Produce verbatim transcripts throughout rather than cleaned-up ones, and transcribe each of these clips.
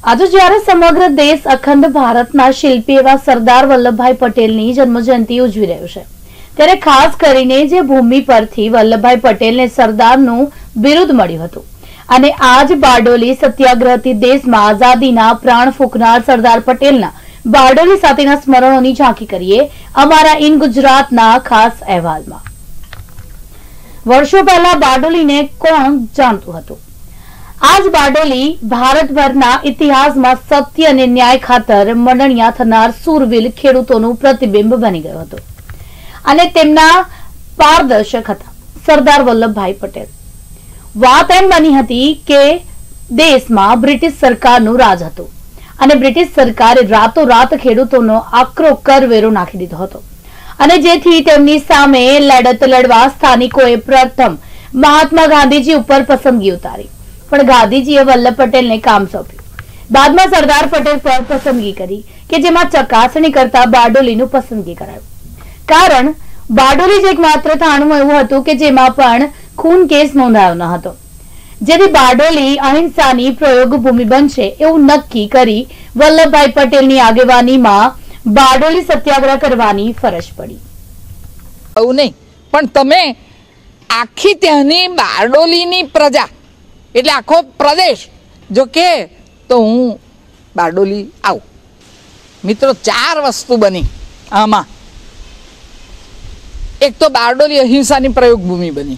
આજે જ્યારે સમગ્ર દેશ અખંડ ભારતના શિલ્પી એવા સરદાર વલ્લભભાઈ પટેલની જન્મજયંતિ ઉજવી રહ્યો છે, ત્યારે ખાસ કરીને જે ભૂમિ પરથી વલ્લભભાઈ પટેલને સરદારનું બિરુદ મળ્યું હતું અને આજ બારડોલી સત્યાગ્રહથી દેશમાં આઝાદીના પ્રાણ ફૂંકનાર સરદાર પટેલના બારડોલી સાથેના સ્મરણોની ઝાંખી કરીએ અમારા ઇન ગુજરાતના ખાસ અહેવાલમાં। વર્ષો પહેલા બારડોલીને કોણ જાણતું હતું? आज बारडोली भारतभरना इतिहासमां सत्य अने न्याय खातर मंडणिया थनार सूरवीर खेडूतोनुं प्रतिबिंब बनी गयो हतो अने तेमना पारदर्शक हता सरदार वल्लभभाई पटेल। वात एम बनी हती के देशमां ब्रिटिश सरकारनुं राज हतुं अने ब्रिटिश सरकारे रातोरात खेडूतोनो आकरो करवेरो नाखी दीधो हतो अने जेथी तेमनी सामे लड़त लड़वा स्थानिकोए प्रथम महात्मा गांधीजी उपर पसंदगी उतारी, पण गांधीजीए वल्लभ पटेल ने काम सौंप्યું। બાદમાં સરદાર પટેલ પર પસંદગી કરી કે જેમાં ચકાસણી કરતા બારડોલીનું પસંદગી કરાયું, કારણ બારડોલી જ એકમાત્ર થાણું એવું હતું કે જેમાં પણ ખૂન કેસ નોંધાયો ન હતો, જેથી બારડોલી અહિંસાની પ્રયોગ ભૂમિ બનશે એવું નક્કી કરી વલ્લભભાઈ પટેલની આગેવાનીમાં બારડોલી સત્યાગ્રહ કરવાની ફરજ પડી। આવું નહીં, પણ તમે આખી ત્યાંની બારડોલીની પ્રજા એટલે આખો પ્રદેશ જો કે તો હું બારડોલી આવું। મિત્રો, ચાર વસ્તુ બની આમાં। એક તો બારડોલી અહિંસાની પ્રયોગ ભૂમિ બની,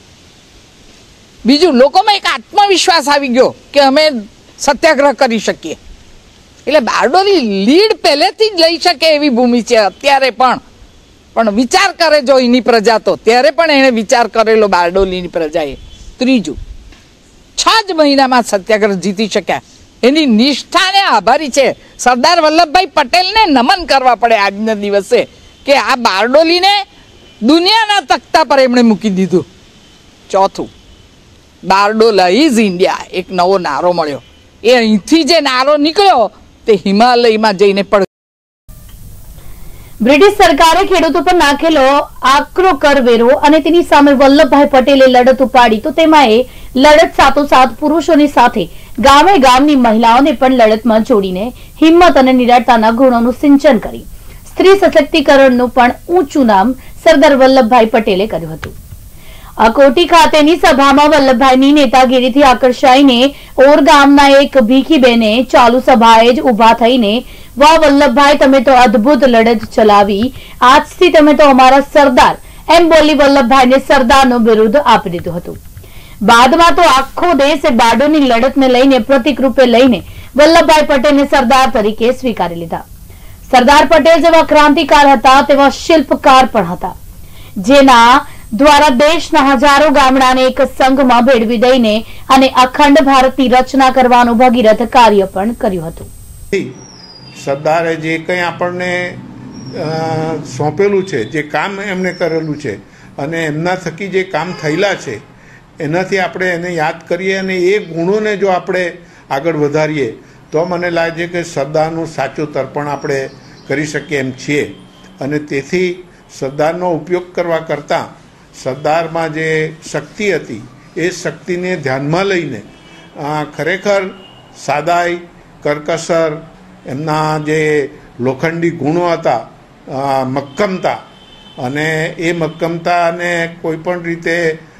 બીજું લોકોમાં એક આત્મવિશ્વાસ આવી ગયો કે અમે સત્યાગ્રહ કરી શકીએ, એટલે બારડોલી લીડ પહેલેથી જ લઈ શકે એવી ભૂમિ છે અત્યારે પણ। પણ વિચાર કરે જો એની પ્રજા, તો ત્યારે પણ એને વિચાર કરેલો બારડોલીની પ્રજાએ। ત્રીજું, છ જ મહિનામાં સત્યાગ્રહ જીતી શક્યા, એની નિષ્ઠાને આભારી છે। સરદાર વલ્લભભાઈ પટેલને નમન કરવા પડે આજના દિવસે કે આ બારડોલીને દુનિયાના તખ્તા પર એમણે મૂકી દીધું। ચોથું, બારડોલા ઇઝ ઇન્ડિયા એક નવો નારો મળ્યો, એ અહીંથી જે નારો નીકળ્યો તે હિમાલયમાં જઈને પડ। બ્રિટિશ સરકારે ખેડૂતો પર નાખેલો આકરો કરવેરો અને તેની સામે વલ્લભભાઈ પટેલે લડત ઉપાડી, તો તેમાં એ લડત સાથોસાથ પુરુષોની સાથે ગામે ગામની મહિલાઓને પણ લડતમાં જોડીને હિંમત અને નિડરતાના ગુણોનું સિંચન કરી સ્ત્રી સશક્તિકરણનું પણ ઊંચું નામ સરદાર વલ્લભભાઈ પટેલે કર્યું હતું। અકોટી ખાતેની સભામાં વલ્લભભાઈની નેતાગીરીથી આકર્ષાઈને ઓર ગામના એક ભીખીબેને ચાલુ સભાએ જ ઉભા થઈને વાહ વલ્લભભાઈ, તમે તો અદ્ભુત લડત ચલાવી, આજથી તમે તો અમારા સરદાર એમ બોલી વલ્લભભાઈને સરદારનું બિરુદ આપી દીધું હતું। બાદમાં તો આખો દેશ બારડોની લડતને લઈને પ્રતિક રૂપે લઈને વલ્લભભાઈ પટેલને સરદાર તરીકે સ્વીકારી લીધા। સરદાર પટેલ જેવા ક્રાંતિકાર હતા તેવા શિલ્પકાર પણ હતા, જેના દ્વારા દેશના હજારો ગામડાને એક સંઘમાં ભેળવી દઈને અને અખંડ ભારતની રચના કરવાનું ભગીરથ કાર્ય પણ કર્યું હતું। સરદારે જે કંઈ આપણને સોંપેલું છે, જે કામ એમણે કરેલું છે અને એમના થકી જે કામ થયેલા છે એનાથી આપણે એને યાદ કરીએ અને એ ગુણોને જો આપણે આગળ વધારીએ તો મને લાગે છે કે સરદારનું સાચું તર્પણ આપણે કરી શકીએ એમ છીએ। અને તેથી સરદારનો ઉપયોગ કરવા કરતાં સરદારમાં જે શક્તિ હતી એ શક્તિને ધ્યાનમાં લઈને ખરેખર સાદાઈ, કરકસર, એમના જે લોખંડી ગુણો હતા, મક્કમતા, અને એ મક્કમતાને કોઈ પણ રીતે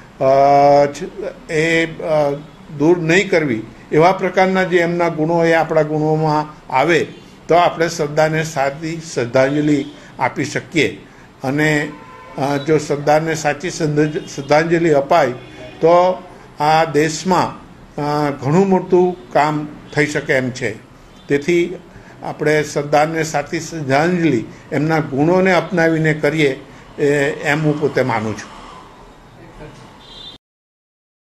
એ દૂર નહીં કરવી એવા પ્રકારના જે એમના ગુણો એ આપણા ગુણોમાં આવે તો આપણે સરદારને સાચી શ્રદ્ધાંજલિ આપી શકીએ। અને જો સરદારને સાચી શ્રદ્ધાંજલિ અપાય તો આ દેશમાં ઘણું મોટું કામ થઈ શકે એમ છે। તેથી આપણે સરદારને સાચી શ્રદ્ધાંજલિ એમના ગુણોને અપનાવીને કરીએ એમ હું પોતે માનું છું।